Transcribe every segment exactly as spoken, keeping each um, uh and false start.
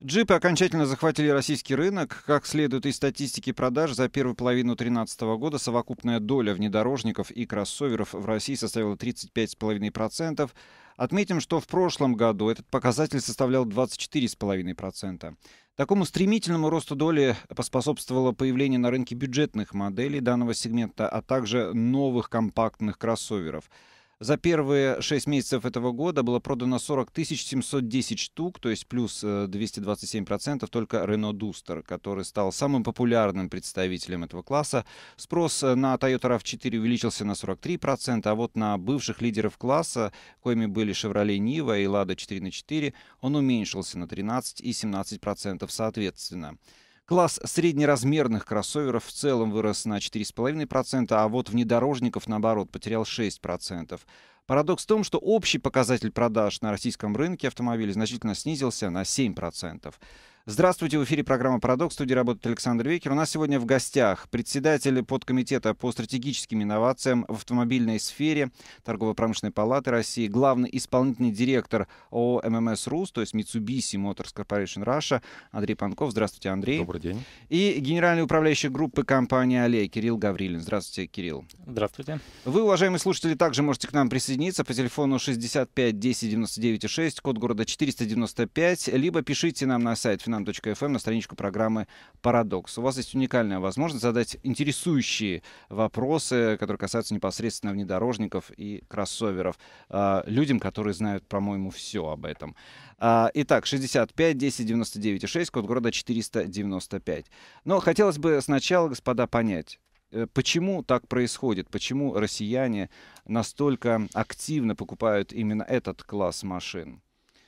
Джипы окончательно захватили российский рынок. Как следует из статистики продаж, за первую половину две тысячи тринадцатого года совокупная доля внедорожников и кроссоверов в России составила тридцать пять целых пять десятых процента. Отметим, что в прошлом году этот показатель составлял двадцать четыре целых пять десятых процента. Такому стремительному росту доли поспособствовало появление на рынке бюджетных моделей данного сегмента, а также новых компактных кроссоверов. За первые шесть месяцев этого года было продано сорок тысяч семьсот десять штук, то есть плюс двести двадцать семь процентов только Renault Duster, который стал самым популярным представителем этого класса. Спрос на Toyota рав четыре увеличился на сорок три процента, а вот на бывших лидеров класса, коими были Chevrolet Niva и Lada четыре на четыре, он уменьшился на тринадцать и семнадцать процентов соответственно. Класс среднеразмерных кроссоверов в целом вырос на четыре целых пять десятых процента, а вот внедорожников, наоборот, потерял шесть процентов. Парадокс в том, что общий показатель продаж на российском рынке автомобилей значительно снизился на семь процентов. Здравствуйте, в эфире программа «Парадокс». В студии работает Александр Векер. У нас сегодня в гостях председатель подкомитета по стратегическим инновациям в автомобильной сфере Торгово-промышленной палаты России, главный исполнительный директор ООО эм эм эс Рус, то есть Mitsubishi Motors Corporation Russia, Андрей Панков. Здравствуйте, Андрей. Добрый день. И генеральный управляющий группы компании «Аллея» Кирилл Гаврилин. Здравствуйте, Кирилл. Здравствуйте. Вы, уважаемые слушатели, также можете к нам присоединиться по телефону шестьдесят пять десять девяносто девять шесть, код города четыреста девяносто пять, либо пишите нам на сайт финам точка эф эм на страничку программы «Парадокс». У вас есть уникальная возможность задать интересующие вопросы, которые касаются непосредственно внедорожников и кроссоверов, людям, которые знают, по-моему, все об этом. Итак, шестьдесят пять десять девяносто девять шесть, код города четыреста девяносто пять. Но хотелось бы сначала, господа, понять, почему так происходит, почему россияне настолько активно покупают именно этот класс машин.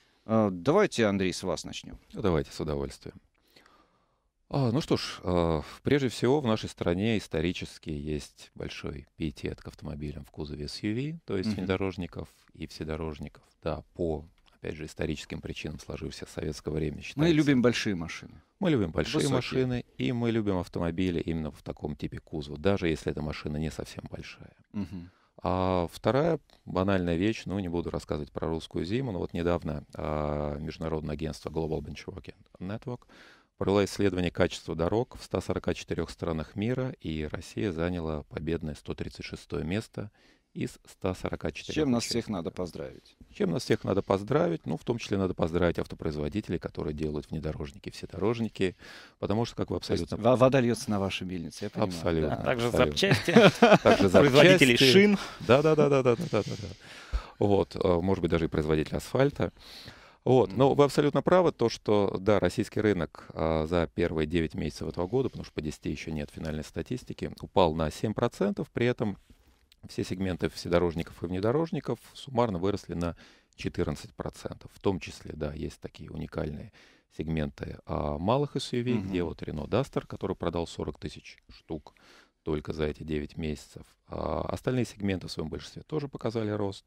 Давайте, Андрей, с вас начнем. Давайте, с удовольствием. А, ну что ж, э, прежде всего в нашей стране исторически есть большой пиетет к автомобилям в кузове эс ю ви, то есть mm-hmm. внедорожников и вседорожников. Да, по, опять же, историческим причинам, сложившихся с советского времени. Считается. Мы любим большие машины. Мы любим большие Высокие. машины, и мы любим автомобили именно в таком типе кузова, даже если эта машина не совсем большая. Mm-hmm. А вторая банальная вещь, ну, не буду рассказывать про русскую зиму, но вот недавно а, международное агентство Global Benchmarking Network провело исследование качества дорог в ста сорока четырёх странах мира, и Россия заняла победное сто тридцать шестое место из ста сорока четырёх. С чем нас всех надо поздравить? С чем нас всех надо поздравить? Ну, в том числе надо поздравить автопроизводителей, которые делают внедорожники, вседорожники, потому что, как вы абсолютно... Вода льется на ваши мельницы, я понимаю. Абсолютно. Да. А также абсолютно. запчасти, также производители запчасти. шин. Да-да-да-да-да-да-да. Вот, может быть, даже и производитель асфальта. Вот, но вы абсолютно правы, то, что, да, российский рынок а, за первые девять месяцев этого года, потому что по десяти еще нет финальной статистики, упал на семь процентов, при этом все сегменты вседорожников и внедорожников суммарно выросли на четырнадцать процентов. В том числе, да, есть такие уникальные сегменты а, малых эс ю ви, mm-hmm. где вот Renault Duster, который продал сорок тысяч штук только за эти девять месяцев. А, остальные сегменты в своем большинстве тоже показали рост.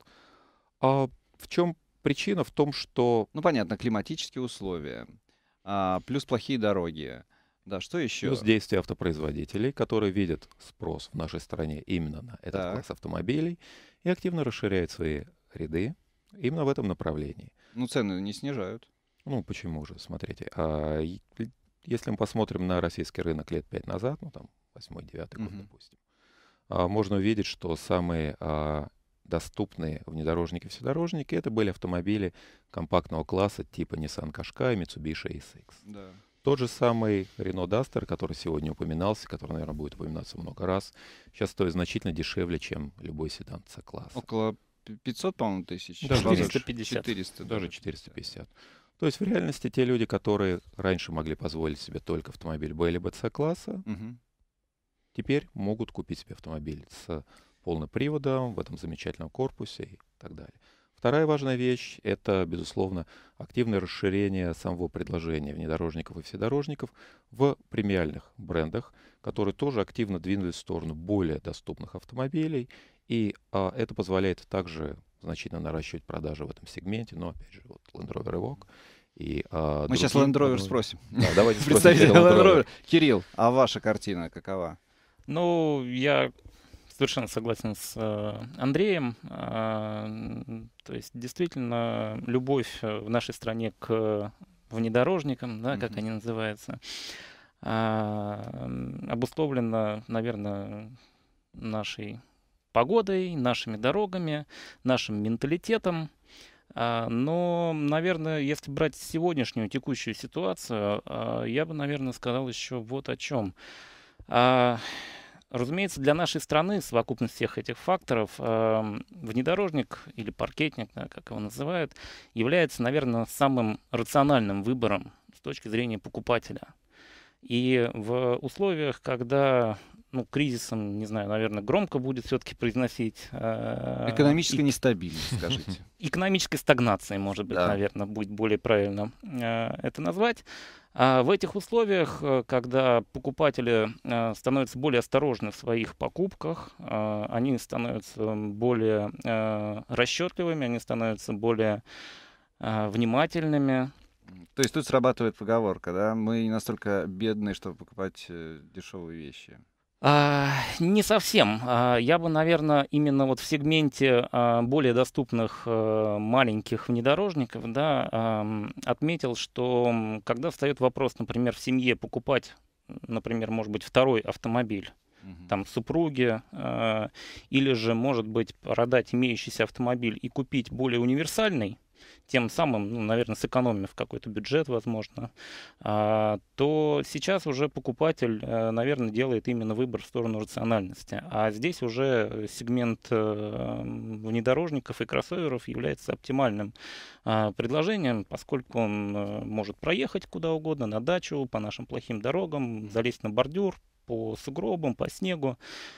А в чем причина? В том, что... Ну, понятно, климатические условия, а, плюс плохие дороги. Да, что еще? Плюс действия автопроизводителей, которые видят спрос в нашей стране именно на этот так. класс автомобилей и активно расширяют свои ряды именно в этом направлении. Ну, цены не снижают. Ну, почему же? Смотрите, а, если мы посмотрим на российский рынок лет пять назад, ну, там, восьмой-девятый год, Uh-huh. допустим, а, можно увидеть, что самые а, доступные внедорожники-вседорожники это были автомобили компактного класса типа Nissan Qashqai, Mitsubishi эй эс икс. Да. Тот же самый Renault Duster, который сегодня упоминался, который, наверное, будет упоминаться много раз, сейчас стоит значительно дешевле, чем любой седан С-класса. Около пятьсот, по-моему, тысяч. Даже четыреста пятьдесят. четыреста, даже четыреста пятьдесят. То есть в реальности те люди, которые раньше могли позволить себе только автомобиль Б либо С-класса, угу. теперь могут купить себе автомобиль с полным приводом, в этом замечательном корпусе и так далее. Вторая важная вещь — это, безусловно, активное расширение самого предложения внедорожников и вседорожников в премиальных брендах, которые тоже активно двинулись в сторону более доступных автомобилей, и а, это позволяет также значительно наращивать продажи в этом сегменте, но, опять же, вот Land Rover Evoque и а, Мы сейчас другие Land Rover модели. спросим. Да, давайте спросим Представитель Land Land Rover. Rover. Кирилл, а ваша картина какова? Ну, я совершенно согласен с э, Андреем. Э, то есть, действительно, любовь в нашей стране к внедорожникам, да, как Мгм. они называются, а, обусловлено, наверное, нашей погодой, нашими дорогами, нашим менталитетом. А, Но, наверное, если брать сегодняшнюю текущую ситуацию, а, я бы, наверное, сказал еще вот о чем. А, Разумеется, для нашей страны совокупность всех этих факторов, ам, внедорожник или паркетник, да, как его называют, является, наверное, самым рациональным выбором с точки зрения покупателя. И в условиях, когда, ну, кризисом, не знаю, наверное, громко будет все-таки произносить, а, Экономическая и нестабильность, скажите. экономической стагнации, может быть, Да. наверное, будет более правильно э, это назвать. А в этих условиях, э, когда покупатели э, становятся более осторожны в своих покупках, э, они становятся более э, расчетливыми, они становятся более э, внимательными. М, То есть тут срабатывает поговорка, да? Мы не настолько бедные, чтобы покупать э, дешевые вещи. А, не совсем. А, Я бы, наверное, именно вот в сегменте а, более доступных э, маленьких внедорожников, да, ам, отметил, что м, когда встает вопрос, например, в семье покупать, м, например, может быть, второй автомобиль, Мгм. там, супруге, э, или же, может быть, продать имеющийся автомобиль и купить более универсальный, тем самым, ну, наверное, сэкономив какой-то бюджет, возможно, а, то сейчас уже покупатель, э, наверное, делает именно выбор в сторону рациональности. А здесь уже сегмент э, внедорожников и кроссоверов является оптимальным а, предложением, поскольку он э, может проехать куда угодно, на дачу, по нашим плохим дорогам, залезть на бордюр, по сугробам, по снегу.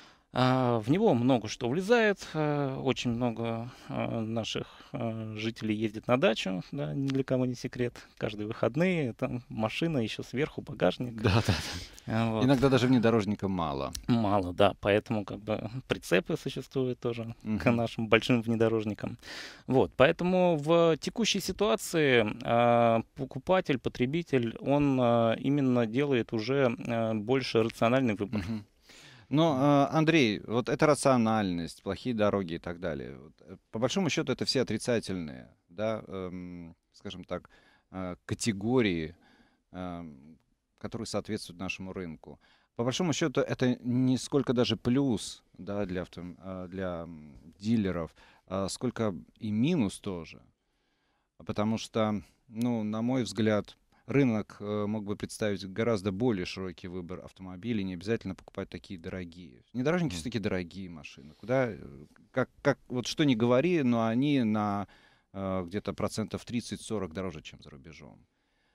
А, В него много что влезает. э, Очень много э, наших э, жителей ездит на дачу, да, ни для кого не секрет. Каждые выходные там машина, еще сверху багажник. Да, да. А, Вот. Иногда даже внедорожника мало. Мало, да, поэтому как бы прицепы существуют тоже к Мгм. нашим большим внедорожникам. Вот, поэтому в текущей ситуации а, покупатель, потребитель, он а, именно делает уже а, больше рациональный выбор. Мгм. Но, э, Андрей, вот эта рациональность, плохие дороги и так далее, вот, э, по большому счету это все отрицательные, да, эм, скажем так, э, категории, эм, которые соответствуют нашему рынку. По большому счету это не сколько даже плюс, да, для, авто, э, для м, дилеров, а сколько и минус тоже. Потому что, ну, на мой взгляд, рынок э, мог бы представить гораздо более широкий выбор автомобилей, не обязательно покупать такие дорогие. Внедорожники Мгм. все-таки дорогие машины. Куда, э, как, как, вот что ни говори, но они на э, где-то процентов тридцать-сорок дороже, чем за рубежом.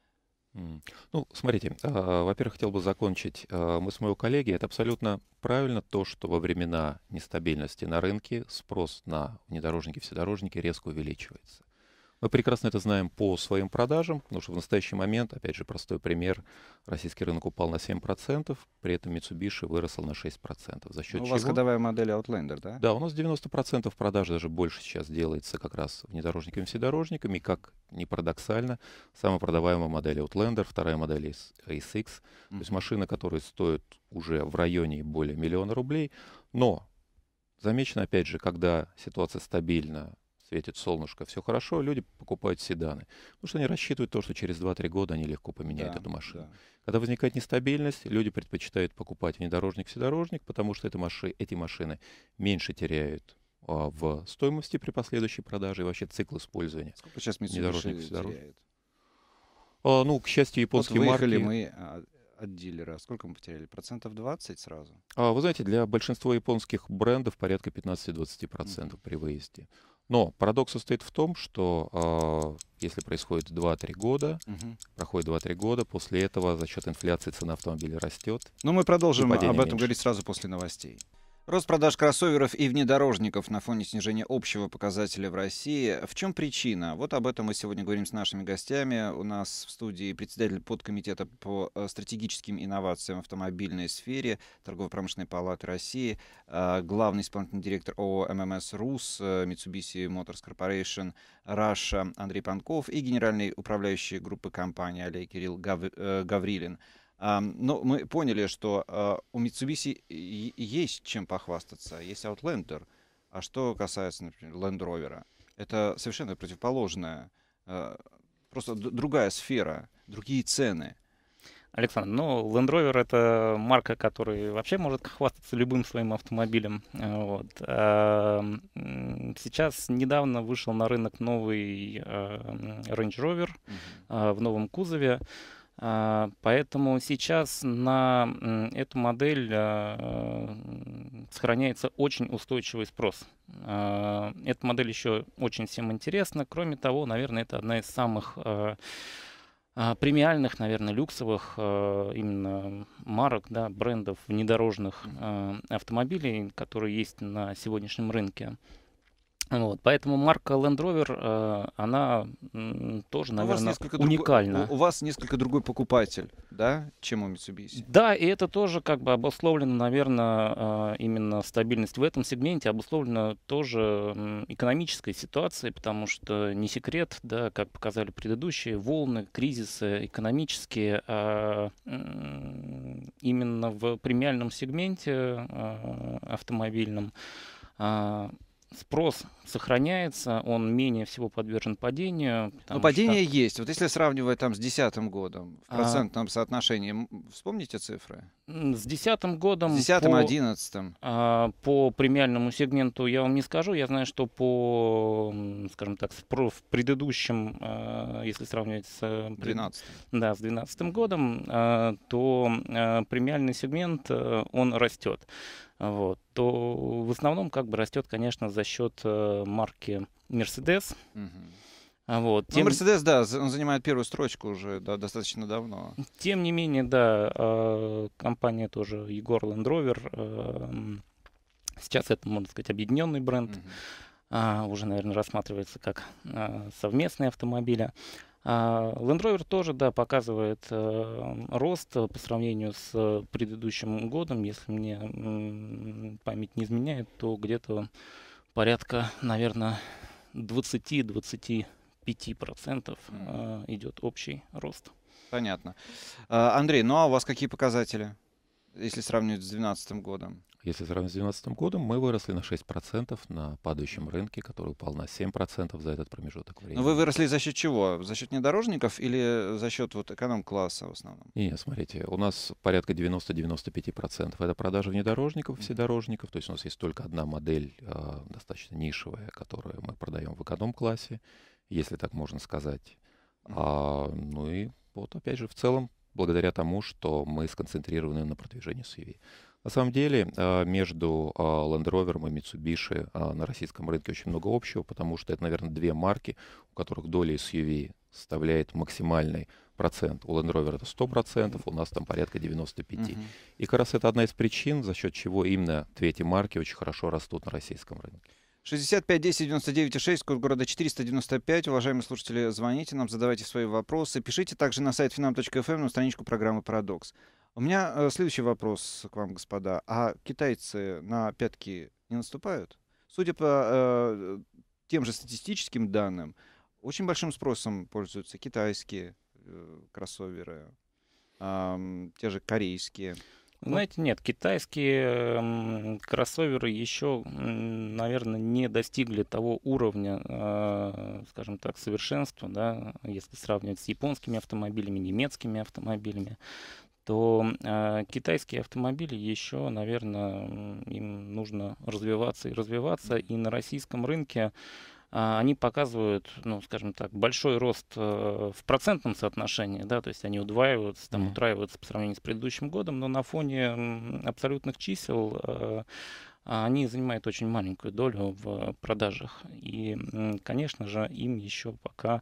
М. Ну, смотрите, а, во-первых, хотел бы закончить а, мысль моего коллеги. Это абсолютно правильно то, что во времена нестабильности на рынке спрос на внедорожники, вседорожники резко увеличивается. Мы прекрасно это знаем по своим продажам, потому что в настоящий момент, опять же, простой пример, российский рынок упал на семь процентов, при этом Mitsubishi выросл на шесть процентов. За Ну, счет у вас чего? ходовая модель Outlander, да? Да, у нас девяносто процентов продаж, даже больше сейчас делается как раз внедорожниками и вседорожниками. И как ни парадоксально, самая продаваемая модель Outlander, вторая модель эйс икс. То есть Мгм. машины, которые стоят уже в районе более миллиона рублей. Но замечено, опять же, когда ситуация стабильна, светит солнышко, все хорошо, люди покупают седаны. Потому что они рассчитывают то, что через два-три года они легко поменяют Да, эту машину. да. Когда возникает нестабильность, люди предпочитают покупать внедорожник, вседорожник, потому что это маши- эти машины меньше теряют а, в стоимости при последующей продаже и вообще цикл использования Сколько сейчас внедорожников, Mitsubishi вседорожников. теряет? А, ну, к счастью, Вот японские выехали марки. мы а, от дилера. Сколько мы потеряли? Процентов двадцать сразу? А, вы знаете, для большинства японских брендов порядка пятнадцать-двадцать Мгм. процентов при выезде. Но парадокс состоит в том, что а, если происходит два-три года, Мгм. проходит два-три года, после этого за счет инфляции цена автомобиля растет, Но мы и продолжим об падение этом меньше. говорить сразу после новостей. Рост продаж кроссоверов и внедорожников на фоне снижения общего показателя в России. В чем причина? Вот об этом мы сегодня говорим с нашими гостями. У нас в студии председатель подкомитета по э, стратегическим инновациям в автомобильной сфере Торгово-промышленной палаты России, э, главный исполнительный директор ООО эм эм эс Рус, э, Mitsubishi Motors Corporation Russia Андрей Панков и генеральный управляющий группы компании Олег Кирилл Гав- э, Гаврилин. Ам, Но мы поняли, что а, у Mitsubishi и- и есть чем похвастаться. Есть Outlander. А что касается, например, Land Rover, это совершенно противоположная, а, Просто другая сфера, другие цены. Александр, ну, Land Rover — это марка, которая вообще может хвастаться любым своим автомобилем. Вот. Сейчас недавно вышел на рынок новый Range Rover uh-huh. в новом кузове. Поэтому сейчас на эту модель сохраняется очень устойчивый спрос. Эта модель еще очень всем интересна. Кроме того, наверное, это одна из самых премиальных, наверное, люксовых именно марок, да, брендов внедорожных автомобилей, которые есть на сегодняшнем рынке. Вот, поэтому марка Land Rover, она тоже, наверное, уникальна. Другой, у вас несколько другой покупатель, да, чем у Mitsubishi? Да, и это тоже как бы обусловлено, наверное, именно стабильность в этом сегменте, обусловлено тоже экономической ситуацией, потому что не секрет, да, как показали предыдущие волны, кризисы экономические, а именно в премиальном сегменте автомобильном спрос сохраняется, он менее всего подвержен падению. Но падение что... есть. Вот если сравнивать там с десятым годом, в процентном а... соотношении, вспомните цифры? С десятым годом... С десятым, одиннадцатым. А, по премиальному сегменту я вам не скажу. Я знаю, что по, скажем так, в предыдущем, если сравнивать с... двенадцатым. Да, с двенадцатым годом, то премиальный сегмент, он растет. Вот, то в основном как бы растет, конечно, за счет э, марки Mercedes. Uh-huh. Вот, тем... Ну, Mercedes, да, он занимает первую строчку уже да, достаточно давно. Тем не менее, да, э, компания тоже Jaguar Land Rover. Э, сейчас это, можно сказать, объединенный бренд. Uh-huh. э, уже, наверное, рассматривается как э, совместные автомобили. Land Rover тоже, да, показывает э, рост по сравнению с предыдущим годом. Если мне м, память не изменяет, то где-то порядка, наверное, двадцать-двадцать пять процентов э, идет общий рост. Понятно. А, Андрей, ну а у вас какие показатели, если сравнивать с две тысячи двенадцатым годом? Если сравнивать с две тысячи двенадцатым годом, мы выросли на шесть процентов на падающем рынке, который упал на семь процентов за этот промежуток времени. Но вы выросли за счет чего? За счет внедорожников или за счет вот эконом-класса в основном? Нет, смотрите, у нас порядка девяносто-девяносто пять процентов это продажа внедорожников, вседорожников. То есть у нас есть только одна модель, э, достаточно нишевая, которую мы продаем в эконом-классе, если так можно сказать. А, ну и вот опять же в целом, благодаря тому, что мы сконцентрированы на продвижении эс ю ви. На самом деле между Land Rover и Mitsubishi на российском рынке очень много общего, потому что это, наверное, две марки, у которых доля эс ю ви составляет максимальный процент. У Land Rover это сто процентов, у нас там порядка девяносто пять процентов. Uh-huh. И как раз это одна из причин, за счет чего именно две эти марки очень хорошо растут на российском рынке. шестьдесят пять десять девяносто девять шесть, код города четыреста девяносто пять. Уважаемые слушатели, звоните нам, задавайте свои вопросы. Пишите также на сайт финам точка эф эм, на страничку программы «Парадокс». У меня э, следующий вопрос к вам, господа. А китайцы на пятки не наступают? Судя по э, тем же статистическим данным, очень большим спросом пользуются китайские э, кроссоверы, э, те же корейские. Знаете, нет, китайские э, кроссоверы еще, э, наверное, не достигли того уровня, э, скажем так, совершенства, да, если сравнивать с японскими автомобилями, немецкими автомобилями, то э, китайские автомобили еще, наверное, им нужно развиваться и развиваться, и на российском рынке э, они показывают, ну, скажем так, большой рост э, в процентном соотношении, да, то есть они удваиваются, там, утраиваются по сравнению с предыдущим годом, но на фоне э, абсолютных чисел э, они занимают очень маленькую долю в продажах. И, конечно же, им еще пока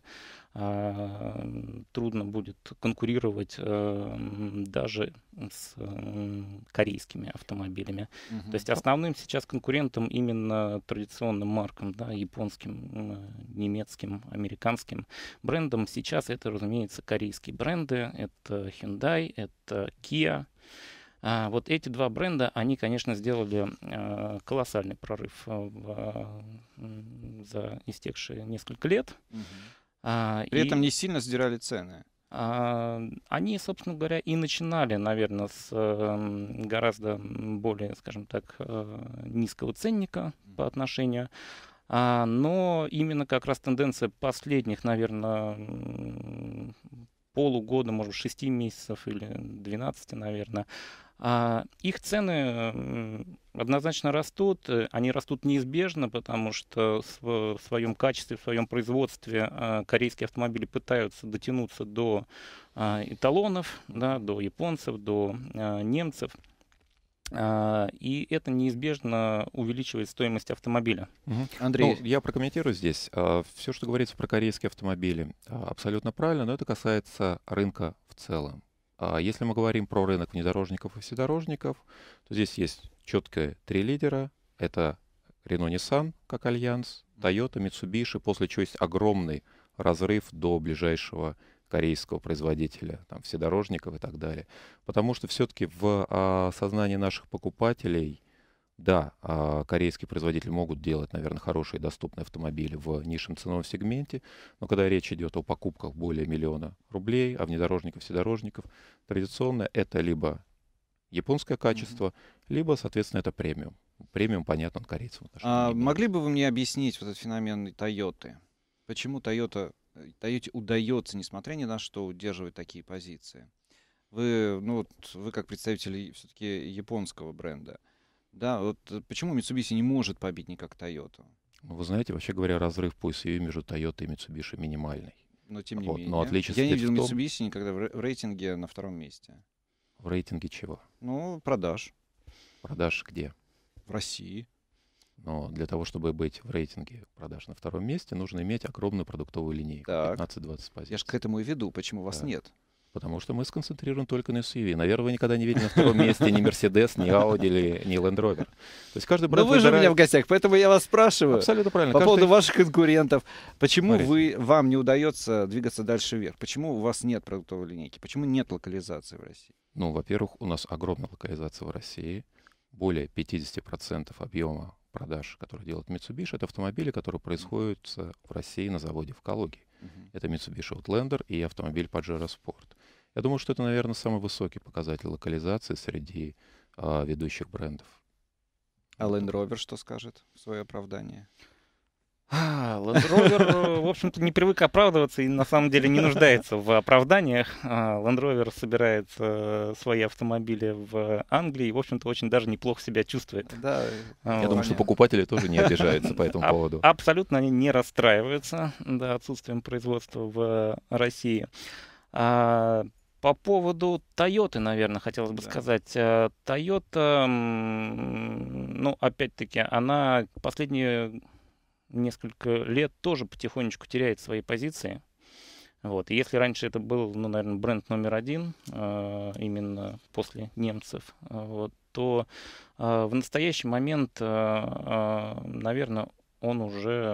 э, трудно будет конкурировать э, даже с э, корейскими автомобилями. Uh-huh. То есть основным сейчас конкурентом именно традиционным маркам, да, японским, э, немецким, американским брендам сейчас это, разумеется, корейские бренды. Это Hyundai, это Kia. А вот эти два бренда, они, конечно, сделали э, колоссальный прорыв э, за истекшие несколько лет. Угу. А, При и, этом не сильно сдирали цены. А, они, собственно говоря, и начинали, наверное, с э, гораздо более, скажем так, э, низкого ценника по отношению. А, но именно как раз тенденция последних, наверное, м, полугода, может быть, шести месяцев или двенадцати, наверное, а, их цены м, однозначно растут. Э, Они растут неизбежно, потому что с- в своем качестве, в своем производстве а, корейские автомобили пытаются дотянуться до а, эталонов, да, до японцев, до а, немцев. А, И это неизбежно увеличивает стоимость автомобиля. Мгм. Андрей, Ну, я прокомментирую здесь. Все, что говорится про корейские автомобили, а, абсолютно правильно, но это касается рынка в целом. А Если мы говорим про рынок внедорожников и вседорожников, то здесь есть четкие три лидера. Это Renault Nissan как альянс, Toyota, Mitsubishi, после чего есть огромный разрыв до ближайшего корейского производителя, там, вседорожников и так далее. Потому что все-таки в а, сознании наших покупателей, да, а, корейские производители могут делать, наверное, хорошие и доступные автомобили в низшем ценовом сегменте, но когда речь идет о покупках более миллиона рублей, а внедорожников, вседорожников, традиционно это либо японское качество, либо, соответственно, это премиум. Премиум, понятно, он корейцам отношения а не имеет. могли бы вы мне объяснить вот этот феномен Тойоты? Почему Toyota, э, Toyota удается, несмотря ни на что, удерживать такие позиции? Вы, ну, вот, вы как представитель все-таки японского бренда, да, вот э, почему Mitsubishi не может побить никак Toyota? Ну, вы знаете, вообще говоря, разрыв по эс ю ви между Toyota и Mitsubishi минимальный. Но тем не Вот, менее. но отличие Я не состоит видел в том, Mitsubishi никогда в, ре- в рейтинге на втором месте. в рейтинге чего? Ну, продаж Продаж где? в России. Но для того, чтобы быть в рейтинге продаж на втором месте, нужно иметь огромную продуктовую линейку, Так. пятнадцать-двадцать позиций. Я же к этому и веду. Почему вас Да. нет? Потому что мы сконцентрированы только на эс ю ви. Наверное, вы никогда не видели на втором месте ни Mercedes, ни Audi, или ни Land Rover. То есть каждый Но бренд вы же у меня выбирает- в гостях, поэтому я вас спрашиваю. Абсолютно правильно. По Каждый- поводу ваших конкурентов. Почему Смотрите. вы, вам не удается двигаться дальше вверх? Почему у вас нет продуктовой линейки? Почему нет локализации в России? Ну, во-первых, у нас огромная локализация в России. Более пятьдесят процентов объема продаж, которые делает Mitsubishi, это автомобили, которые происходят э, в России на заводе в Калуге. Мгм. Это Mitsubishi Outlander и автомобиль Pajero Sport. Я думаю, что это, наверное, самый высокий показатель локализации среди а, ведущих брендов. А Land Rover что скажет в свое оправдание? А, Land Rover, э, в общем-то, не привык оправдываться и на самом деле не нуждается в оправданиях. А, Land Rover собирает э, свои автомобили в Англии и, в общем-то, очень даже неплохо себя чувствует. Да, А, Я вот. думаю, что понятно. покупатели тоже не обижаются по этому Аб- поводу. Абсолютно они не расстраиваются, да, отсутствием производства в России. А, по поводу Toyota, наверное, хотелось бы Да. сказать. А, Toyota, м, ну, опять-таки, она последние несколько лет тоже потихонечку теряет свои позиции. Вот. И если раньше это был, ну, наверное, бренд номер один, а, именно после немцев, а, вот, то а, в настоящий момент, а, а, наверное, он уже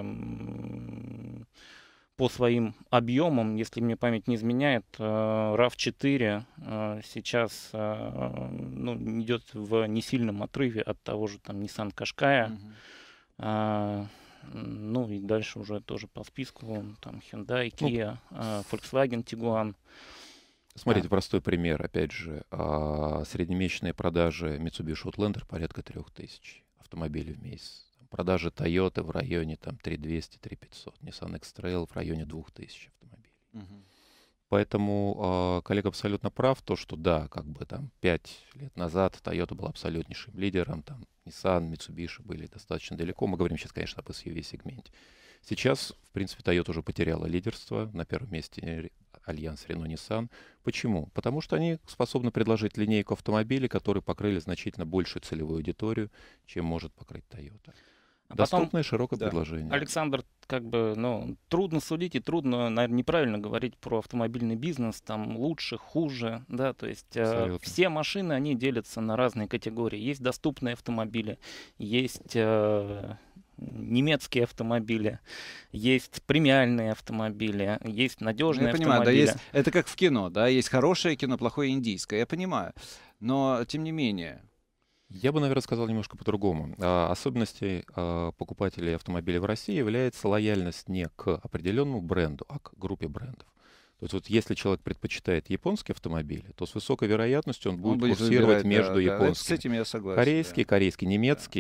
м, по своим объемам, если мне память не изменяет, а, рав четыре а, сейчас а, ну, идет в несильном отрыве от того же там Nissan Qashqai. Мгм. А, ну и дальше уже тоже по списку там Hyundai, Ну, Kia, а, Volkswagen Tiguan. Смотрите, простой пример, опять же. а, Среднемесячные продажи Mitsubishi Outlander порядка трех тысяч автомобилей в месяц. Продажи Toyota в районе там три тысячи двести — три тысячи пятьсот. Nissan X-Trail в районе двух тысяч автомобилей. Мгм. Поэтому а, коллега абсолютно прав, то, что да, как бы там пять лет назад Toyota был абсолютнейшим лидером, там Nissan, Mitsubishi были достаточно далеко. Мы говорим сейчас, конечно, об эс ю ви-сегменте. Сейчас, в принципе, Toyota уже потеряла лидерство. На первом месте альянс Renault-Nissan. Почему? Потому что они способны предложить линейку автомобилей, которые покрыли значительно большую целевую аудиторию, чем может покрыть Toyota. А потом, Доступное широкое да, предложение. Александр, как бы, ну, трудно судить и трудно, наверное, неправильно говорить про автомобильный бизнес, там лучше, хуже, да, то есть э, Абсолютно. все машины, они делятся на разные категории. Есть доступные автомобили, есть э, немецкие автомобили, есть премиальные автомобили, есть Ну, надежные я понимаю, да, автомобили. есть, это как в кино, да, есть хорошее кино, плохое индийское, я понимаю. Но, тем не менее, Я бы, наверное, сказал немножко по-другому. А, Особенностью а, покупателей автомобилей в России является лояльность не к определенному бренду, а к группе брендов. То есть вот если человек предпочитает японские автомобили, то с высокой вероятностью он будет он будет курсировать выбирать, между да, да, это с японскими. этим я согласен. Корейский, корейский, немецкий,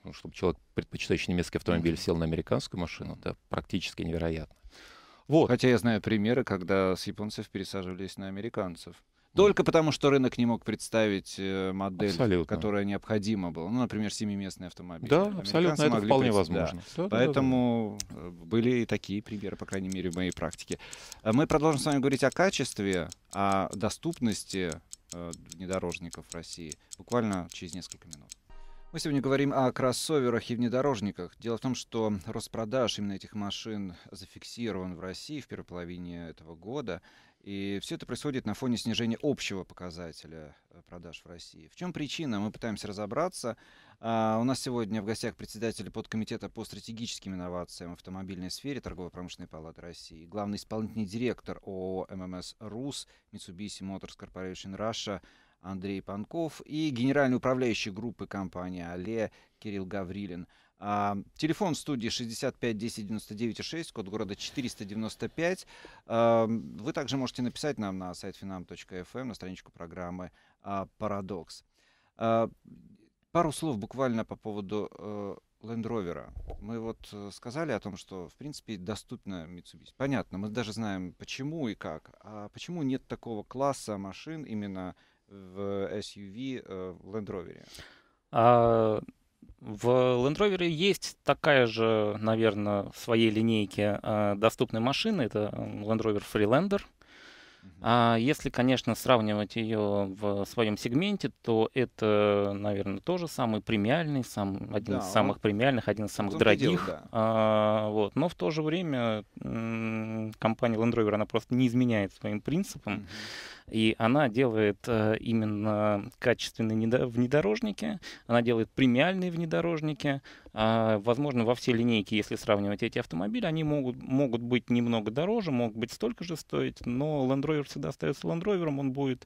Ну, чтобы человек, предпочитающий немецкий автомобиль, сел на американскую машину, это практически невероятно. Вот. Хотя я знаю примеры, когда с японцев пересаживались на американцев. Только потому, что рынок не мог представить модель, абсолютно. Которая необходима была. Ну, например, семиместный автомобиль. Да, абсолютно, это вполне пред... возможно. Да. Да, Поэтому да, да. были и такие примеры, по крайней мере, в моей практике. Мы продолжим с вами говорить о качестве, о доступности внедорожников в России буквально через несколько минут. Мы сегодня говорим о кроссоверах и внедорожниках. Дело в том, что рост продаж именно этих машин зафиксирован в России в первой половине этого года. И все это происходит на фоне снижения общего показателя продаж в России. В чем причина? Мы пытаемся разобраться. А, у нас сегодня в гостях председатель подкомитета по стратегическим инновациям в автомобильной сфере Торгово-промышленной палаты России, главный исполнительный директор ООО эм эм эс Рус Mitsubishi Motors Corporation Russia Андрей Панков и генеральный управляющий группы компании «Але» Кирилл Гаврилин. А, телефон в студии шестьдесят пять десять девяносто девять шесть, код города четыреста девяносто пять. А, вы также можете написать нам на сайт финам точка эф эм, на страничку программы а, «Парадокс». А, пару слов буквально по поводу а, Land Rover. Мы вот сказали о том, что, в принципе, доступна Mitsubishi. Понятно, мы даже знаем, почему и как. А почему нет такого класса машин именно в эс ю ви э, в Land Rover? А, в Land Rover есть такая же, наверное, в своей линейке а, доступная машина. Это Land Rover Freelander. Uh-huh. А если, конечно, сравнивать ее в своем сегменте, то это, наверное, тоже самый премиальный, сам, один да, из самых он... премиальных, один из самых дорогих. Дело, да. а, вот. Но в то же время м- компания Land Rover, она просто не изменяет своим принципам. Uh-huh. И она делает э, именно качественные внедорожники, она делает премиальные внедорожники. А, возможно, во все линейки, если сравнивать эти автомобили, они могут, могут быть немного дороже, могут быть столько же стоить, но Land Rover всегда остается Land Rover, он будет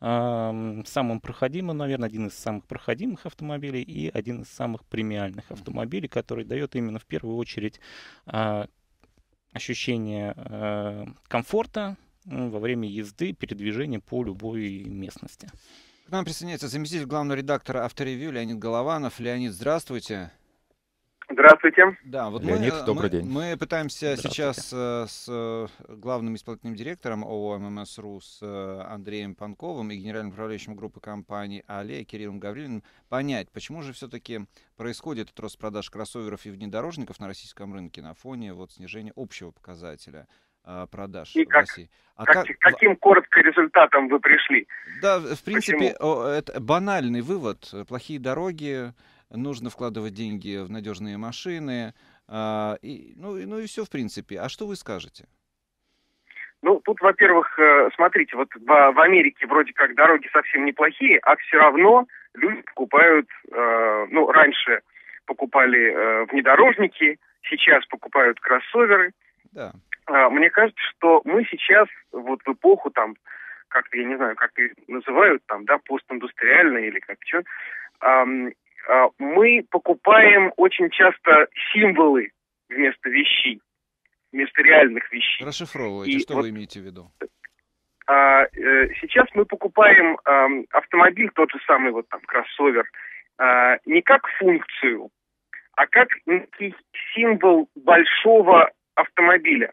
э, самым проходимым, наверное, один из самых проходимых автомобилей и один из самых премиальных автомобилей, который дает именно в первую очередь э, ощущение э, комфорта во время езды, передвижения по любой местности. К нам присоединяется заместитель главного редактора «Авторевью» Леонид Голованов. Леонид, здравствуйте. Здравствуйте. Да, вот Леонид, мы, добрый мы, день. Мы пытаемся сейчас э, с главным исполнительным директором ООО эм эм эс Рус Андреем Панковым и генеральным управляющим группы компании «Але» Кириллом Гаврилиным понять, почему же все-таки происходит этот рост продаж кроссоверов и внедорожников на российском рынке на фоне вот, снижения общего показателя продаж и в как, России. А как, как, каким коротко результатом вы пришли? Да, в принципе, Почему? Это банальный вывод. Плохие дороги, нужно вкладывать деньги в надежные машины, а, и, ну, ну и все в принципе. А что вы скажете? Ну, тут, во-первых, смотрите, вот в, в Америке вроде как дороги совсем неплохие, а все равно люди покупают, э, ну, раньше покупали э, внедорожники, сейчас покупают кроссоверы. Да. Мне кажется, что мы сейчас вот в эпоху там, как-то, я не знаю, как их называют, там, да, постиндустриальная или как что, эм, э, мы покупаем очень часто символы вместо вещей, вместо реальных вещей. Расшифровывайте, что вот, вы имеете в виду? Э, э, сейчас мы покупаем э, автомобиль, тот же самый вот там кроссовер, э, не как функцию, а как некий символ большого автомобиля,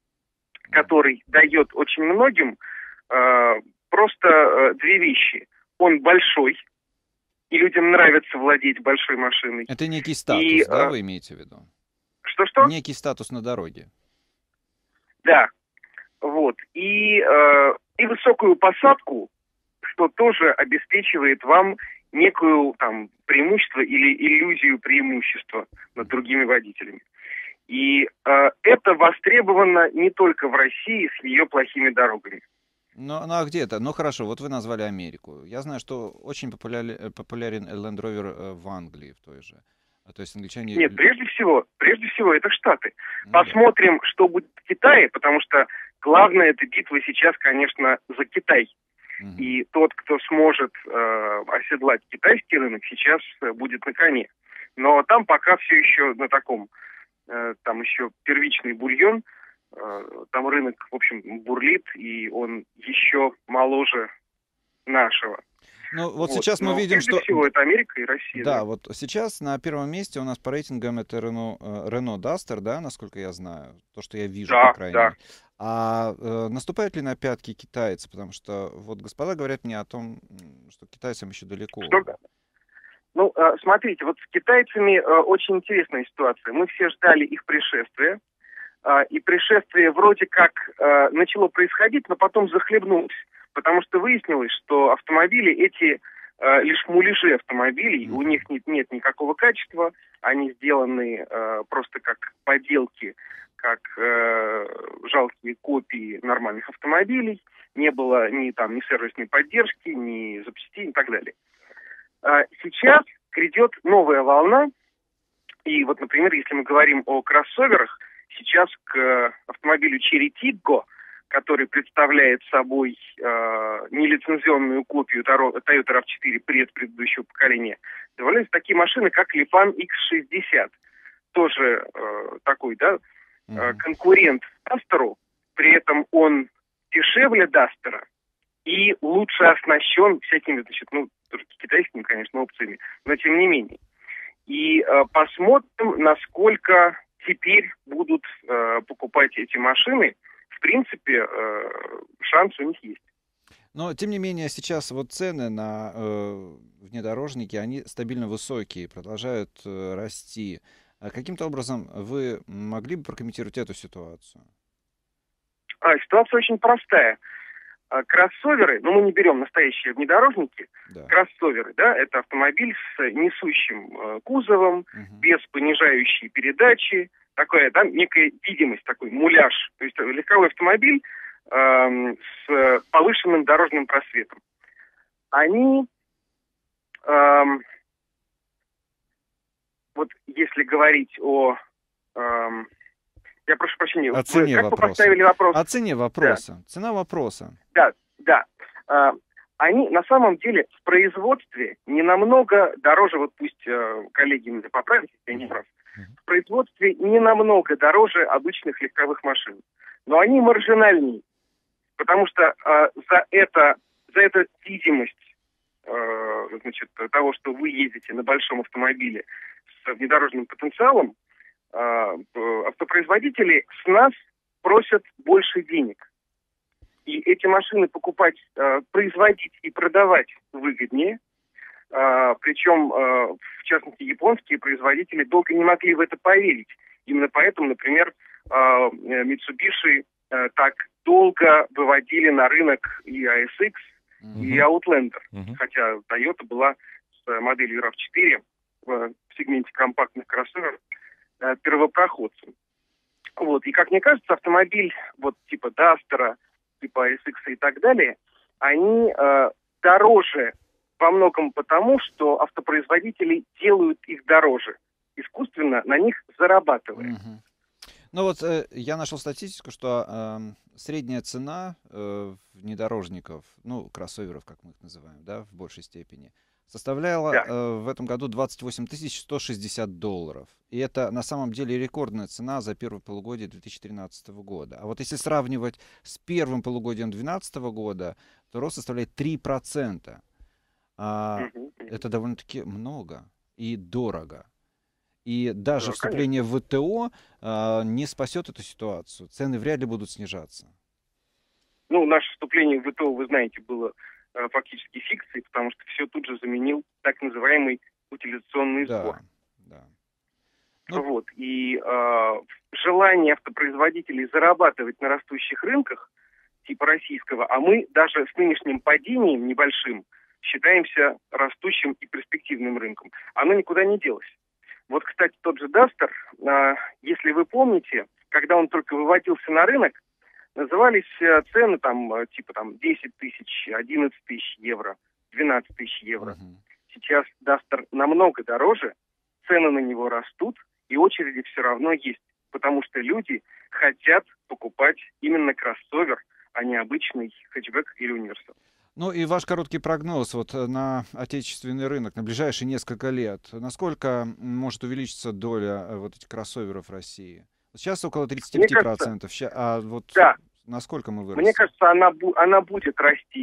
который дает очень многим э, просто э, две вещи. Он большой, и людям нравится владеть большой машиной. Это некий статус, и, да, э, вы имеете в виду? Что-что? Некий статус на дороге. Да, вот. И, э, и высокую посадку, что тоже обеспечивает вам некую там преимущество или иллюзию преимущества над другими водителями. И э, это востребовано не только в России с ее плохими дорогами. Ну, ну а где это? Ну хорошо, вот вы назвали Америку. Я знаю, что очень популяри- популярен Land Rover в Англии в той же. То есть англичане... Нет, прежде всего, прежде всего это Штаты. Ну, Посмотрим, да. что будет в Китае, потому что главная эта битва сейчас, конечно, за Китай. Угу. И тот, кто сможет э, оседлать китайский рынок, сейчас э, будет на коне. Но там пока все еще на таком... Там еще первичный бульон, там рынок, в общем, бурлит, и он еще моложе нашего. Ну, вот, Вот. сейчас мы Но видим, прежде что... всего это Америка и Россия. Да, Да, вот сейчас на первом месте у нас по рейтингам это Renault, э, Renault Duster, да, насколько я знаю, то, что я вижу, по да. крайней да. мере. А э, наступают ли на пятки китайцы? Потому что вот господа говорят мне о том, м, что китайцам еще далеко. Что? Ну, э, смотрите, вот с китайцами э, очень интересная ситуация. Мы все ждали их пришествия, э, и пришествие вроде как э, начало происходить, но потом захлебнулось, потому что выяснилось, что автомобили эти э, лишь муляжи автомобилей, Мгм. у них нет, нет никакого качества, они сделаны э, просто как поделки, как э, жалкие копии нормальных автомобилей, не было ни там ни сервисной поддержки, ни запчастей и так далее. А сейчас грядет новая волна, и вот, например, если мы говорим о кроссоверах, сейчас к автомобилю Chery Tiggo, который представляет собой э, нелицензионную копию Toyota рав четыре предпредыдущего поколения, добавляются такие машины, как Lifan икс шестьдесят. Тоже э, такой, да, э, конкурент Дастеру, при этом он дешевле Дастера и лучше оснащен всякими, значит, ну, тоже китайскими, конечно, опциями, но тем не менее. И э, посмотрим, насколько теперь будут э, покупать эти машины. В принципе, э, шанс у них есть. Но, тем не менее, сейчас вот цены на э, внедорожники, они стабильно высокие, продолжают э, расти. А каким-то образом вы могли бы прокомментировать эту ситуацию? А, ситуация очень простая. А, кроссоверы, ну мы не берем настоящие внедорожники, Да. кроссоверы, да, это автомобиль с несущим э, кузовом, Мгм. без понижающей передачи, такая, да, некая видимость, такой муляж. То есть легковой автомобиль эм, с повышенным дорожным просветом. Они, эм, вот если говорить о... эм, я прошу прощения, О вы- цене как вы вопроса. поставили вопрос? О цене вопроса. Цена вопроса. Да, да. А, они на самом деле в производстве не намного дороже, вот пусть э, коллеги меня поправят, если я не прав, Мгм. в производстве не намного дороже обычных легковых машин. Но они маржинальнее, потому что э, за это, за эту видимость э, значит, того, что вы ездите на большом автомобиле с внедорожным потенциалом, э, э, автопроизводители с нас просят больше денег. И эти машины покупать, э, производить и продавать выгоднее. Э, причем, э, в частности, японские производители долго не могли в это поверить. Именно поэтому, например, э, Mitsubishi э, так долго выводили на рынок и эй эс икс, Мгм. и Outlander. Мгм. Хотя Toyota была с моделью рав четыре в сегменте компактных кроссоверов э, первопроходцем. Вот. И, как мне кажется, автомобиль вот типа Дастера, типа эс икс и так далее, они э, дороже во многом потому, что автопроизводители делают их дороже, искусственно на них зарабатывая. Мгм. Ну вот э, я нашел статистику, что эм, средняя цена э, внедорожников, ну, кроссоверов, как мы их называем, да, в большей степени, составляла Да. э, в этом году двадцать восемь тысяч сто шестьдесят долларов. И это на самом деле рекордная цена за первое полугодие две тысячи тринадцатого года. А вот если сравнивать с первым полугодием две тысячи двенадцатого года, то рост составляет три процента. А, Мгм. это довольно-таки много и дорого. И даже Да, вступление в вэ тэ о а, не спасет эту ситуацию. Цены вряд ли будут снижаться. Ну, наше вступление в вэ тэ о, вы знаете, было э, фактически фикцией, потому что все тут же заменил так называемый утилизационный сбор. Да, да. Ну, Вот. И э, желание автопроизводителей зарабатывать на растущих рынках, типа российского, а мы даже с нынешним падением небольшим считаемся растущим и перспективным рынком, оно никуда не делось. Вот, кстати, тот же Duster, э, если вы помните, когда он только выводился на рынок, назывались э, цены там, э, типа там десять тысяч, одиннадцать тысяч евро, двенадцать тысяч евро. мгм. Сейчас Duster намного дороже, цены на него растут, и очереди все равно есть, потому что люди хотят покупать именно кроссовер, а не обычный хэтчбэк или универсал. Ну и ваш короткий прогноз вот э, на отечественный рынок на ближайшие несколько лет. Насколько м, может увеличиться доля э, вот этих кроссоверов в России? Вот сейчас около тридцать пять процентов. Ща- а вот Да. насколько мы Мне вырастем? кажется, она, бу- она будет расти,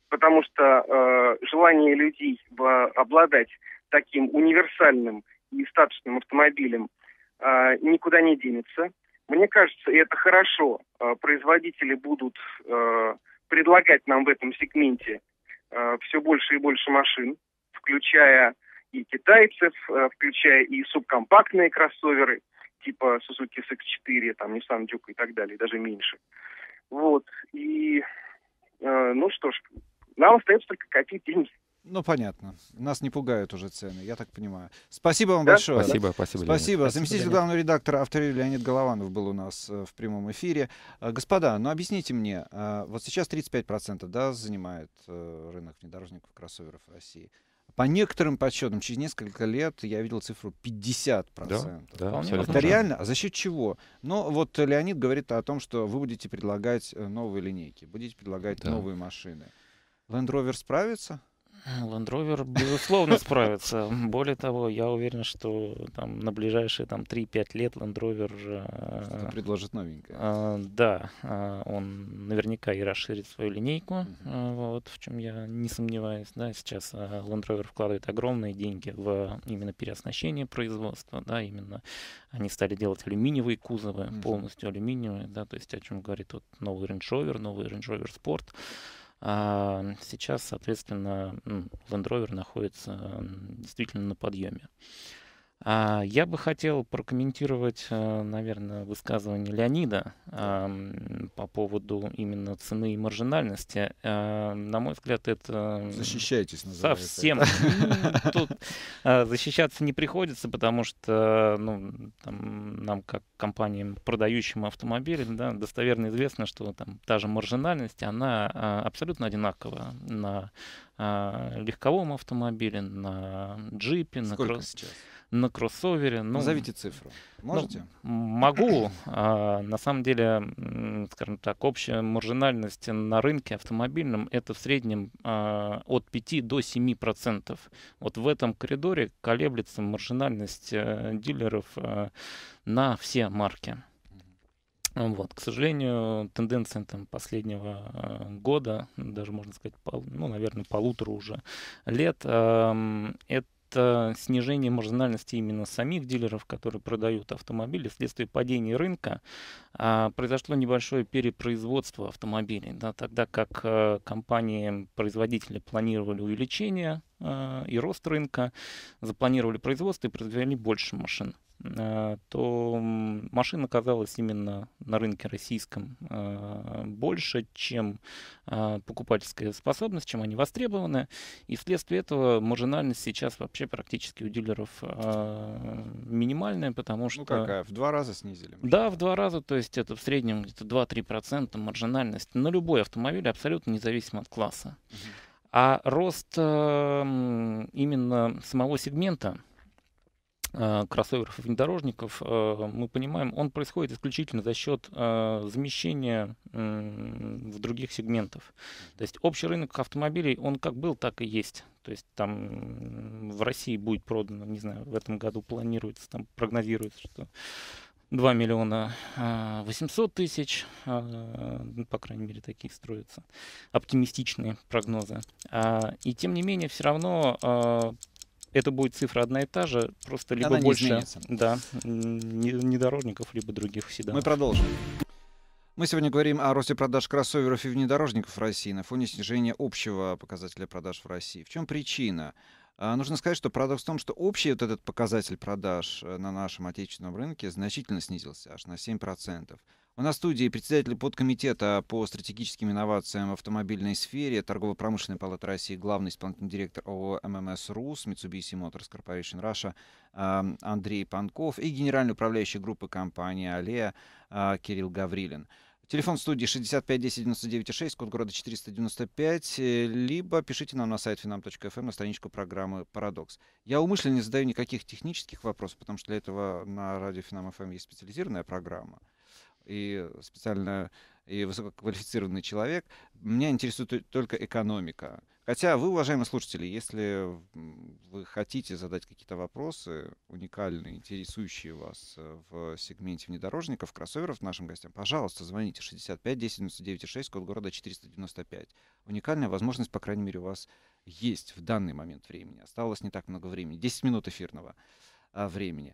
потому что э, желание людей в, обладать таким универсальным и статусным автомобилем э, никуда не денется. Мне кажется, и это хорошо, э, производители будут э, предлагать нам в этом сегменте э, все больше и больше машин, включая и китайцев, э, включая и субкомпактные кроссоверы, типа Suzuki эс икс четыре, там, Nissan Juke и так далее, даже меньше. Вот, и, э, ну что ж, нам остается только копить деньги. Ну, понятно. Нас не пугают уже цены, я так понимаю. Спасибо вам Да? большое. Спасибо, спасибо. Спасибо. Леонид. Заместитель Спасибо, главного редактора «Авторевью» Леонид Голованов был у нас э, в прямом эфире. Э, Господа, ну объясните мне, э, вот сейчас тридцать пять процентов, да, занимает э, рынок внедорожников, кроссоверов в России. По некоторым подсчетам, через несколько лет я видел цифру пятьдесят процентов. Да, да, Вполне абсолютно. Это возможно. реально? А за счет чего? Ну, вот Леонид говорит о том, что вы будете предлагать э, новые линейки, будете предлагать Да. новые машины. Land Rover справится? Land Rover, безусловно, справится. Более того, я уверен, что там, на ближайшие там, три-пять лет Land Rover Что э, предложит новенькое? э, да, э, он наверняка и расширит свою линейку, Мгм. э, вот, в чем я не сомневаюсь. Да, сейчас э, Land Rover вкладывает огромные деньги в именно переоснащение производства, да, именно они стали делать алюминиевые кузовы, Мгм. полностью алюминиевые, да, то есть о чем говорит вот, новый Range Rover, новый Range Rover Sport. А сейчас, соответственно, м, Land Rover находится м, действительно на подъеме. А я бы хотел прокомментировать, э, наверное, высказывание Леонида ам, по поводу именно цены и маржинальности. А, На мой взгляд, это Защищайтесь, называется. совсем м, тут а, защищаться не приходится, потому что ну, там, нам, как компаниям, продающим автомобили, да, достоверно известно, что там та же маржинальность, она а, абсолютно одинакова на а, легковом автомобиле, на джипе, на, Сколько кросс- сейчас? на кроссовере. Ну, Назовите цифру. Можете? ну, могу. А, на самом деле, м, скажем так, общая маржинальность на рынке автомобильном это в среднем а, от пяти до семи процентов. Вот в этом коридоре колеблется маржинальность э, дилеров э, на все марки. Вот. К сожалению, тенденция там, последнего э, года, даже можно сказать, пол, ну, наверное, полутора уже лет, эм, это снижение маржинальности именно самих дилеров, которые продают автомобили. Вследствие падения рынка а, произошло небольшое перепроизводство автомобилей, да, тогда как э, компании-производители планировали увеличение э, и рост рынка, запланировали производство и произвели больше машин, э, то м, машин оказалось именно на рынке российском э, больше, чем э, покупательская способность, чем они востребованы. И вследствие этого маржинальность сейчас вообще практически у дилеров э, минимальная, потому что... Ну какая? В два раза снизили? Да, в два раза, то есть это в среднем где-то два-три процента маржинальность на любой автомобиль, абсолютно независимо от класса. Мгм. А рост э, м, именно самого сегмента э, кроссоверов и внедорожников, э, мы понимаем, он происходит исключительно за счет э, замещения м, в других сегментах. То есть общий рынок автомобилей, он как был, так и есть. То есть там м, в России будет продано, не знаю, в этом году планируется, там прогнозируется, что два миллиона восемьсот тысяч, а, ну, по крайней мере, такие строятся оптимистичные прогнозы. А, И тем не менее, все равно а, это будет цифра одна и та же, просто либо Она не больше изменится. да, м, не- внедорожников, либо других Мы седанов. продолжим. Мы сегодня говорим о росте продаж кроссоверов и внедорожников в России на фоне снижения общего показателя продаж в России. В чем причина? А, Нужно сказать, что парадокс в том, что общий вот этот показатель продаж э, на нашем отечественном рынке значительно снизился, аж на семь процентов. У нас в студии председатель подкомитета по стратегическим инновациям в автомобильной сфере Торгово-промышленной палаты России, главный исполнительный директор ООО эм эм эс Рус, Mitsubishi Motors Corporation Russia а, Андрей Панков и генеральный управляющий группы компании «Аллея» а, Кирилл Гаврилин. Телефон в студии шестьдесят пять десять девяносто девять шесть, код города четыреста девяносто пять, э, либо пишите нам на сайт финам точка эф эм на страничку программы «Парадокс». Я умышленно не задаю никаких технических вопросов, потому что для этого на радио Финам эф эм есть специализированная программа и специально и высококвалифицированный человек. Меня интересует только экономика. Хотя вы, уважаемые слушатели, если вы хотите задать какие-то вопросы уникальные, интересующие вас в сегменте внедорожников, кроссоверов нашим гостям, пожалуйста, звоните шестьдесят пять десять девяносто девять шесть, код города четыреста девяносто пять. Уникальная возможность, по крайней мере, у вас есть в данный момент времени. Осталось не так много времени. десять минут эфирного а, времени.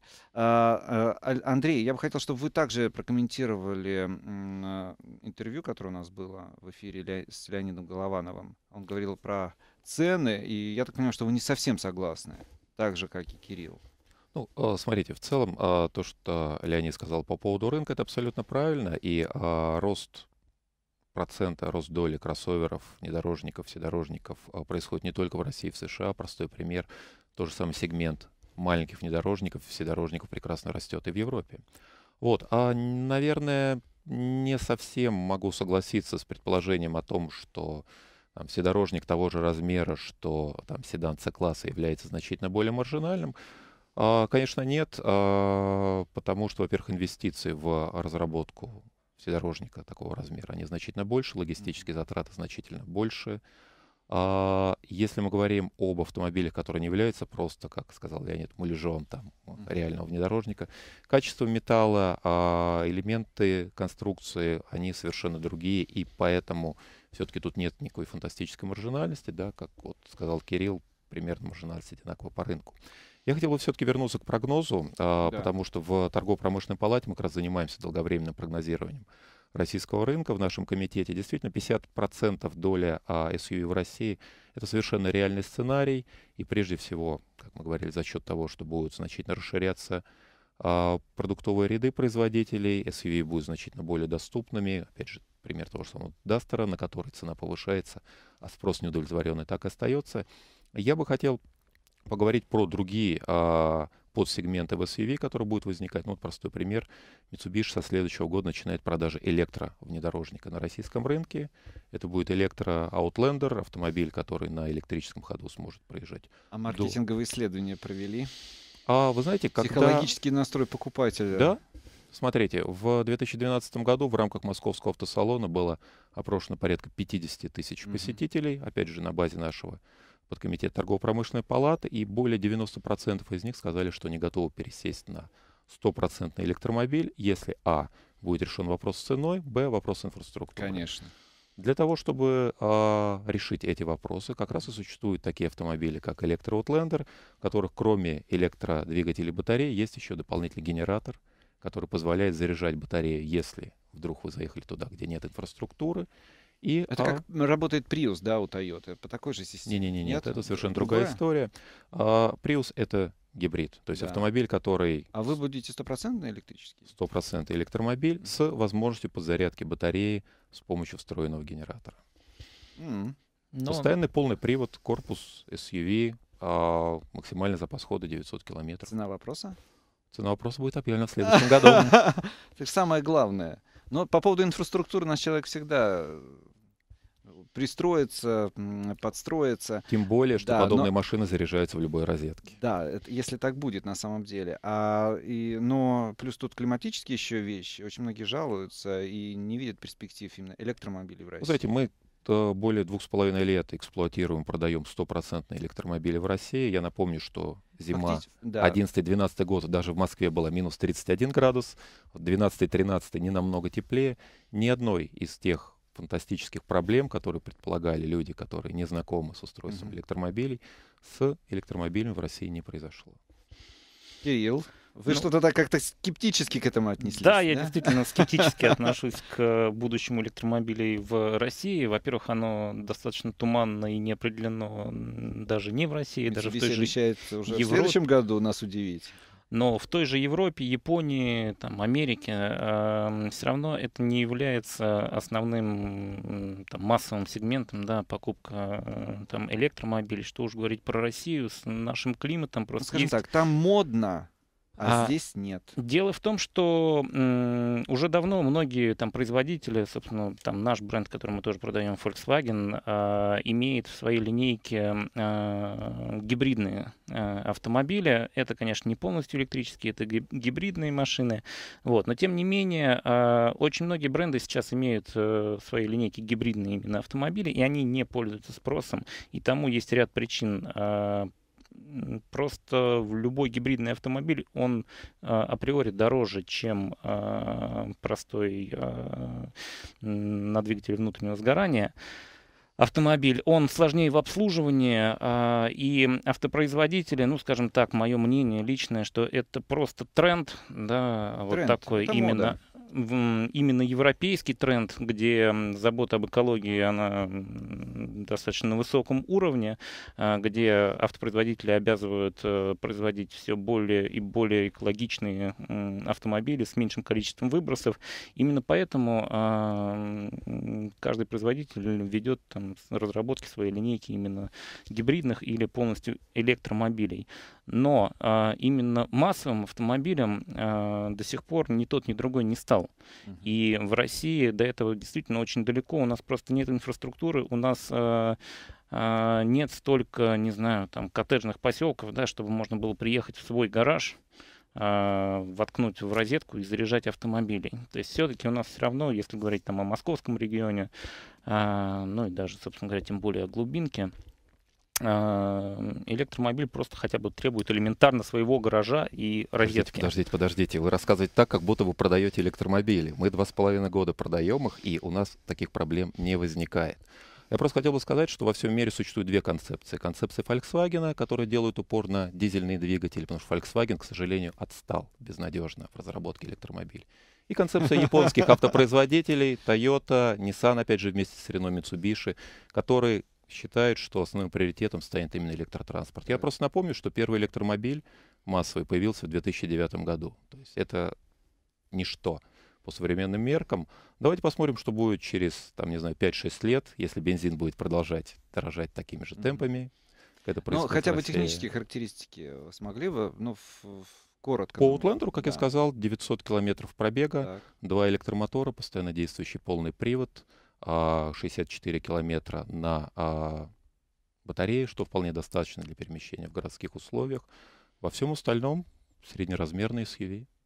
А, а, Андрей, я бы хотел, чтобы вы также прокомментировали м, интервью, которое у нас было в эфире Ле- с Леонидом Головановым. Он говорил про цены, и я так понимаю, что вы не совсем согласны, так же, как и Кирилл. Ну, э, смотрите, в целом э, то, что Леонид сказал по поводу рынка, это абсолютно правильно. И э, рост процента, рост доли кроссоверов, внедорожников, вседорожников э, происходит не только в России, в США. Простой пример. Тот же самый сегмент маленьких внедорожников, вседорожников прекрасно растет и в Европе. Вот. А, наверное, не совсем могу согласиться с предположением о том, что там, вседорожник того же размера, что там, седан С-класса является значительно более маржинальным. А, конечно, нет, а, потому что, во-первых, инвестиции в разработку вседорожника такого размера, они значительно больше, логистические затраты значительно больше. А, если мы говорим об автомобилях, которые не являются просто, как сказал Леонид, муляжом там, реального внедорожника, качество металла, а, элементы конструкции, они совершенно другие, и поэтому все-таки тут нет никакой фантастической маржинальности, да, как вот сказал Кирилл, примерно маржинальность одинакова по рынку. Я хотел бы все-таки вернуться к прогнозу, а, Да. потому что в торгово-промышленной палате мы как раз занимаемся долговременным прогнозированием российского рынка. В нашем комитете действительно пятьдесят процентов доля а, эс ю ви в России — это совершенно реальный сценарий. И прежде всего, как мы говорили, за счет того, что будут значительно расширяться а, продуктовые ряды производителей, эс ю ви будут значительно более доступными. Опять же, пример того же самого Дастера, на который цена повышается, а спрос неудовлетворенный так и остается. Я бы хотел поговорить про другие а, подсегменты в эс ю ви, которые будут возникать. Ну, вот простой пример. Mitsubishi со следующего года начинает продажи электровнедорожника на российском рынке. Это будет электро-аутлендер, автомобиль, который на электрическом ходу сможет проезжать. А маркетинговые исследования провели? А вы знаете, когда... Психологический настрой покупателя. Да. Смотрите, в две тысячи двенадцатом году в рамках Московского автосалона было опрошено порядка пятьдесят тысяч Мгм. посетителей, опять же, на базе нашего подкомитета торгово-промышленной палаты, и более девяноста процентов из них сказали, что не готовы пересесть на стопроцентный электромобиль, если а. будет решен вопрос с ценой, б. вопрос инфраструктуры. Конечно. Для того, чтобы а, решить эти вопросы, как раз и существуют такие автомобили, как электро-аутлендер, в которых кроме электродвигателей батареи есть еще дополнительный генератор, который позволяет заряжать батарею, если вдруг вы заехали туда, где нет инфраструктуры. И, Это а, как работает Prius, да, у Toyota, по такой же системе? Не-не-не, нет, Нет? это совершенно Другое? другая история. А, Prius — это гибрид, то есть Да. автомобиль, который А вы будете стопроцентно электрический? сто процентов электромобиль с возможностью подзарядки батареи с помощью встроенного генератора. М. Но Постоянный полный привод, корпус эс ю ви, а, максимальный запас хода девятьсот километров. Цена вопроса? Цена вопроса будет объявлена в следующем году. Это же самое главное. Но по поводу инфраструктуры наш человек всегда э, пристроится, м, подстроится. Тем более, что Да, подобные но- машины заряжаются в любой розетке. Да, это, если так будет на самом деле. А, и, но плюс тут климатические еще вещи. Очень многие жалуются и не видят перспектив именно электромобилей в России. Вы знаете, мы э, более двух с половиной лет эксплуатируем, продаем стопроцентные электромобили в России. Я напомню, что зима Фактич- да. одиннадцатый-двенадцатый год даже в Москве было минус тридцать один градус, двенадцатый-тринадцатый не намного теплее. Ни одной из тех фантастических проблем, которые предполагали люди, которые не знакомы с устройством Мгм. электромобилей, с электромобилями в России не произошло. Кирилл, вы Ну, что-то так как-то скептически к этому отнеслись? Да, я действительно скептически отношусь к будущему электромобилей в России. Во-первых, оно достаточно туманно и не определено м, даже не в России, даже в Mitsubishi той же обещает уже в Европе. следующем году нас удивить. Но в той же Европе, Японии, там, Америке все равно это не является основным м, там, массовым сегментом, да, покупка э, там, электромобилей. Что уж говорить про Россию с нашим климатом. Ну, Просто скажем есть... так, там модно а, А, здесь нет. Дело в том, что м, уже давно многие там производители, собственно, там наш бренд, который мы тоже продаем, Volkswagen, а, имеет в своей линейке а, гибридные а, автомобили. Это, конечно, не полностью электрические, это гиб- гибридные машины. Вот. Но, тем не менее, а, очень многие бренды сейчас имеют а, в своей линейке гибридные именно автомобили, и они не пользуются спросом. И тому есть ряд причин. А, Просто в любой гибридный автомобиль, он а, априори дороже, чем а, простой а, м, на двигателе внутреннего сгорания автомобиль. Он сложнее в обслуживании, а, и автопроизводители, ну, скажем так, мое мнение личное, что это просто тренд, да, вот Тренд, такой это именно, мода. в- именно европейский тренд, где м, забота об экологии, она м, достаточно на высоком уровне, а, где автопроизводители обязывают э, производить все более и более экологичные м, автомобили с меньшим количеством выбросов. Именно поэтому а, м, каждый производитель ведет там с- разработки своей линейки именно гибридных или полностью электромобилей. Но а, именно массовым автомобилем а, до сих пор ни тот, ни другой не стал. Мгм. И в России до этого действительно очень далеко. У нас просто нет инфраструктуры, у нас а, а, нет столько, не знаю, там коттеджных поселков, да, чтобы можно было приехать в свой гараж, а, воткнуть в розетку и заряжать автомобилей. То есть все-таки у нас все равно, если говорить там о московском регионе, а, ну и даже, собственно говоря, тем более о глубинке, а, электромобиль просто хотя бы требует элементарно своего гаража и Подождите, розетки. подождите, подождите. Вы рассказываете так, как будто вы продаете электромобили. Мы два с половиной года продаем их, и у нас таких проблем не возникает. Я просто хотел бы сказать, что во всем мире существуют две концепции. Концепция Volkswagen, которая делает упор на дизельные двигатели, потому что Volkswagen, к сожалению, отстал безнадежно в разработке электромобилей. И концепция японских автопроизводителей, Toyota, Nissan, опять же, вместе с Renault, Mitsubishi, которые считают, что основным приоритетом станет именно электротранспорт. Я просто напомню, что первый электромобиль массовый появился в две тысячи девятом году. То есть это ничто по современным меркам. Давайте посмотрим, что будет через, там, не знаю, пять-шесть лет, если бензин будет продолжать дорожать такими же Мгм. темпами. Это Ну, происходит хотя в бы России. технические характеристики вы смогли бы, ну, в- в- коротко. По нам- Outlander, как я да, сказал, девятьсот километров пробега, так. два электромотора, постоянно действующий полный привод, а, шестьдесят четыре километра на а, батарее, что вполне достаточно для перемещения в городских условиях. Во всем остальном среднеразмерный эс ю ви.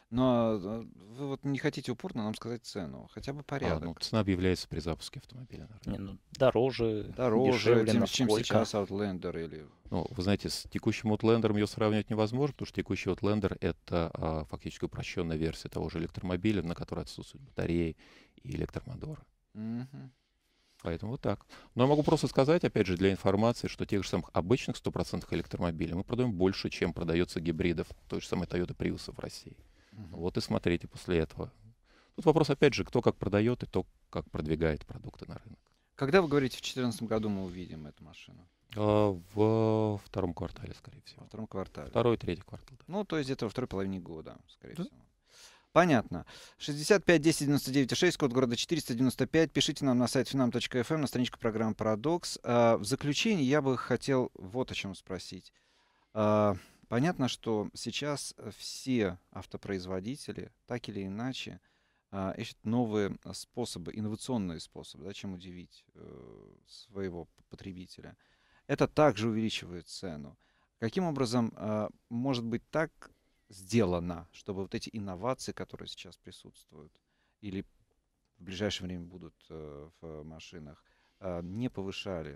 Но э, вы вот не хотите упорно нам сказать цену, хотя бы А, порядок. ну, цена объявляется при запуске автомобиля на рынок. Не, ну, дороже, Дороже, дешевле, чем, чем насколько? сейчас Outlander или... Ну, вы знаете, с текущим Outlander ее сравнивать невозможно, потому что текущий Outlander — это а, фактически упрощенная версия того же электромобиля, на которой отсутствуют батареи и электромоторы. Мгм. Поэтому вот так. Но я могу просто сказать, опять же, для информации, что тех же самых обычных сто процентов электромобилей мы продаем больше, чем продается гибридов той же самой Toyota Prius в России. Мгм. Вот и смотрите после этого. Тут вопрос, опять же, кто как продает и кто как продвигает продукты на рынок. Когда вы говорите, в две тысячи четырнадцатом году мы увидим эту машину? А, В втором квартале, скорее Во всего. втором квартале. Второй, третий квартал. Да. Ну, то есть где-то во второй половине года, скорее Да. всего. Понятно. шестьдесят пять десять девяносто девять шесть, код города четыреста девяносто пять. Пишите нам на сайт финам точка эф эм, на страничку программы «Парадокс». А, в заключение я бы хотел вот о чем спросить. А, понятно, что сейчас все автопроизводители, так или иначе, а, ищут новые а, способы, инновационные способы, да, чем удивить э, своего потребителя. Это также увеличивает цену. Каким образом а, может быть так сделано, чтобы вот эти инновации, которые сейчас присутствуют или в ближайшее время будут э, в машинах, э, не повышали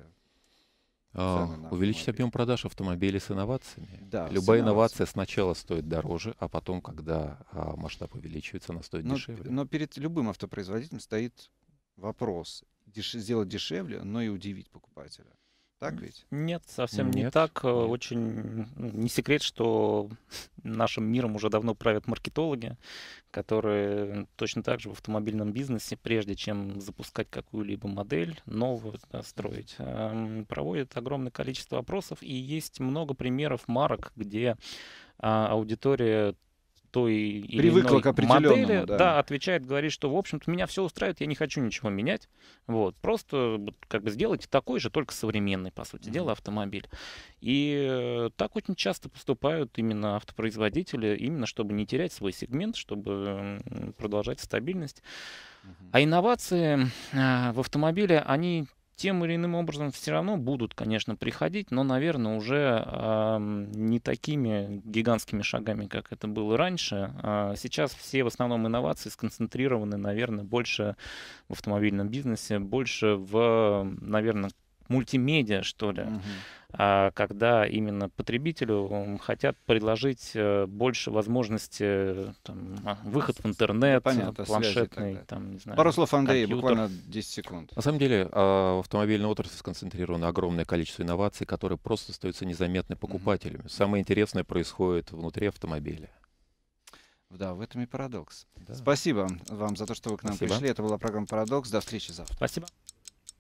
А, цены на Увеличить автомобиль? объем продаж автомобилей с инновациями. Да, с Любая инновациями. инновация сначала стоит дороже, а потом, когда а, масштаб увеличивается, она стоит Но, дешевле. но перед любым автопроизводителем стоит вопрос деш- сделать дешевле, но и удивить покупателя. Так ведь? Нет, совсем не Нет, так. Э, нет. Очень ну, не секрет, что нашим миром уже давно правят маркетологи, которые точно так же в автомобильном бизнесе, прежде чем запускать какую-либо модель новую, да, строить, эм, проводят огромное количество опросов. И есть много примеров марок, где а, аудитория той или Привыкла иной к определенному, модели, да. да, отвечает, говорит, что, в общем-то, меня все устраивает, я не хочу ничего менять. Вот, просто как бы сделайте такой же, только современный, по сути дела, автомобиль. И э, так очень часто поступают именно автопроизводители, именно чтобы не терять свой сегмент, чтобы м, продолжать стабильность. А инновации э, в автомобиле, они тем или иным образом все равно будут, конечно, приходить, но, наверное, уже э, не такими гигантскими шагами, как это было раньше. А сейчас все в основном инновации сконцентрированы, наверное, больше в автомобильном бизнесе, больше в, наверное, мультимедиа, что ли. Мгм. А когда именно потребителю м, хотят предложить э, больше возможностей, там, а, выход в интернет, понятно, связи и так планшетный, далее. там, не знаю, Пару слов, Андрей, компьютер. буквально десять секунд. На самом деле а, в автомобильной отрасли сконцентрировано огромное количество инноваций, которые просто остаются незаметны покупателями. Самое интересное происходит внутри автомобиля. Да, в этом и парадокс. Да. Спасибо вам за то, что вы к нам Спасибо. пришли. Это была программа «Парадокс». До встречи завтра. Спасибо.